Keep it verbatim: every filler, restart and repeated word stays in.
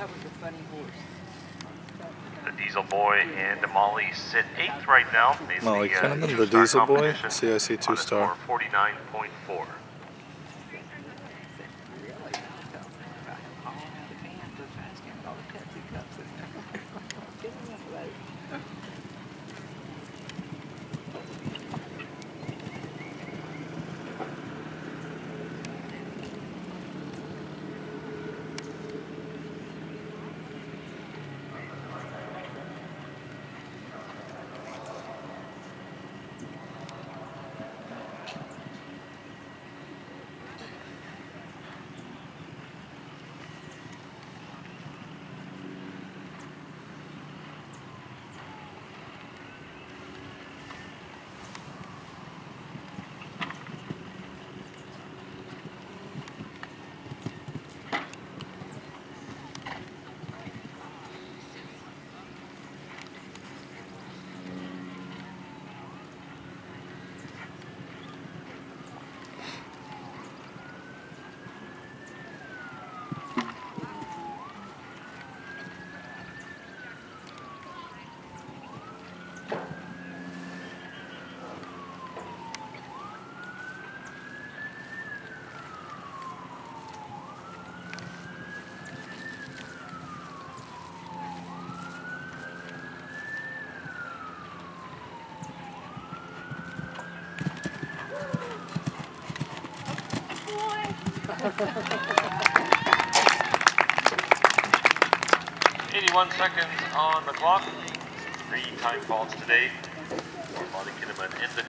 That was a funny horse. The Diesel Boy and Molly sit eighth right now. In Molly the, uh, Kinnaman, the two-star Diesel Boy, competition C I C two star. on a score of forty-nine point four. eighty-one seconds on the clock. Three time faults today for Molly Kinnaman in the